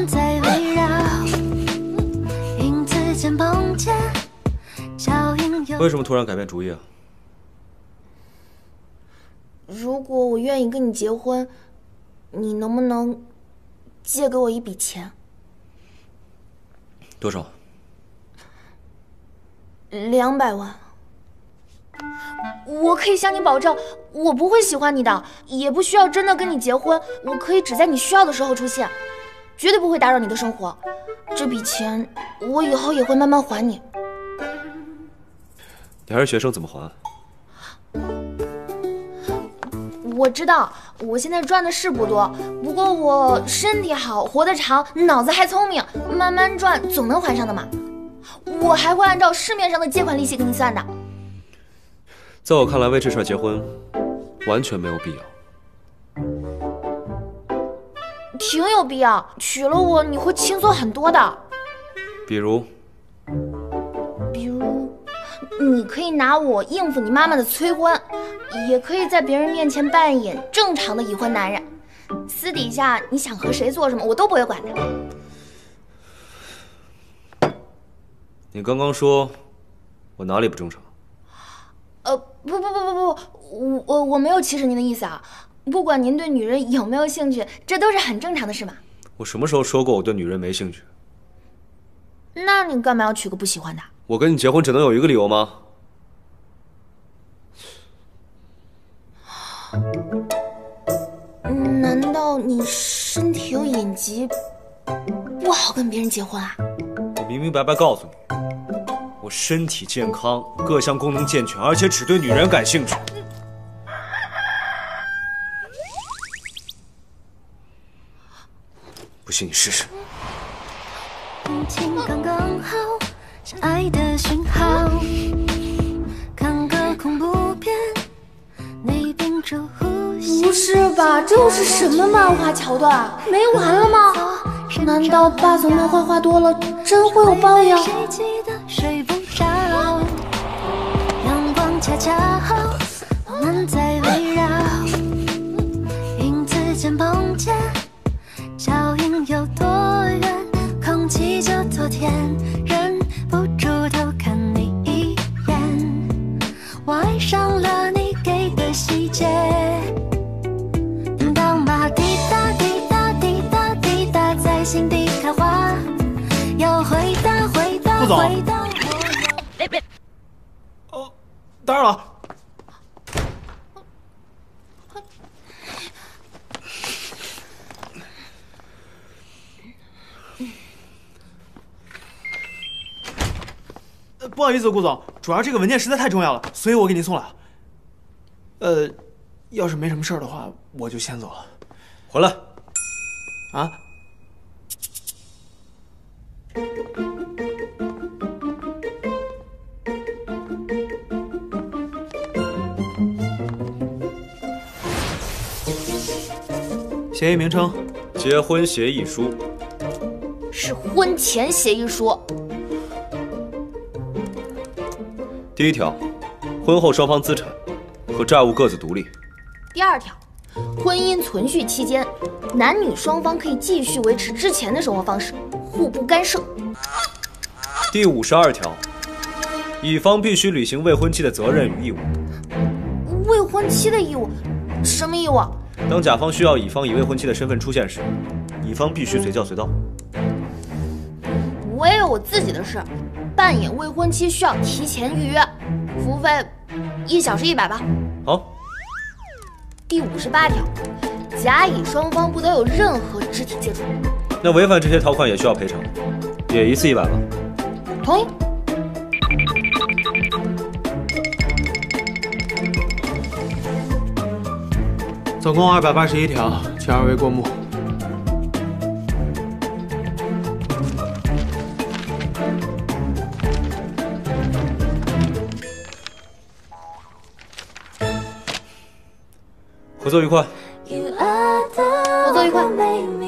梦在围绕，影子间碰见，脚印有。 为什么突然改变主意啊？ 如果我愿意跟你结婚，你能不能借给我一笔钱多少 ？200万。我可以向你保证，我不会喜欢你的，也不需要真的跟你结婚。我可以只在你需要的时候出现，绝对不会打扰你的生活。这笔钱我以后也会慢慢还你。 你还是学生，怎么还？ 我知道，我现在赚的是不多，不过我身体好，活得长，脑子还聪明，慢慢赚总能还上的嘛。我还会按照市面上的借款利息给你算的。 在我看来，为这事结婚完全没有必要。 挺有必要，娶了我你会轻松很多的。 比如， 你可以拿我应付你妈妈的催婚，也可以在别人面前扮演正常的已婚男人，私底下你想和谁做什么，我都不会管的。 你刚刚说我哪里不正常？ 不，我没有歧视您的意思啊。不管您对女人有没有兴趣，这都是很正常的事嘛。 我什么时候说过我对女人没兴趣？ 那你干嘛要娶个不喜欢的？ 我跟你结婚只能有一个理由吗？ 难道你身体有隐疾，不好跟别人结婚啊？ 我明明白白告诉你，我身体健康，各项功能健全，而且只对女人感兴趣。不信你试试。 情刚刚好，是爱的讯号。看个恐怖片，你屏住呼吸。 不是吧？这又是什么漫画桥段？没完了吗？难道霸总漫画画多了，真会有报应？ 谁记得睡不着，阳光恰恰好，我们在围绕，影子间碰见，脚印有多远，空气就多甜，忍不住偷看你一眼，我爱上了你给的细节。叮当马滴答滴答滴答滴答，在心底开花，要回答回答回答。 哦，打扰了。不好意思，顾总，主要这个文件实在太重要了，所以我给您送来。要是没什么事儿的话，我就先走了。 回来。 啊？协议名称： 结婚协议书。 是婚前协议书。 第一条，婚后双方资产和债务各自独立。 第二条，婚姻存续期间，男女双方可以继续维持之前的生活方式，互不干涉。 第52条，乙方必须履行未婚妻的责任与义务。 未婚妻的义务？什么义务？ 当甲方需要乙方以未婚妻的身份出现时，乙方必须随叫随到。 我也有我自己的事，扮演未婚妻需要提前预约，服务费1小时100吧。 好。 第58条，甲乙双方不得有任何肢体接触。 那违反这些条款也需要赔偿，也一次100吧。 同意。 总共281条，请二位过目。 合作愉快。 合作愉快。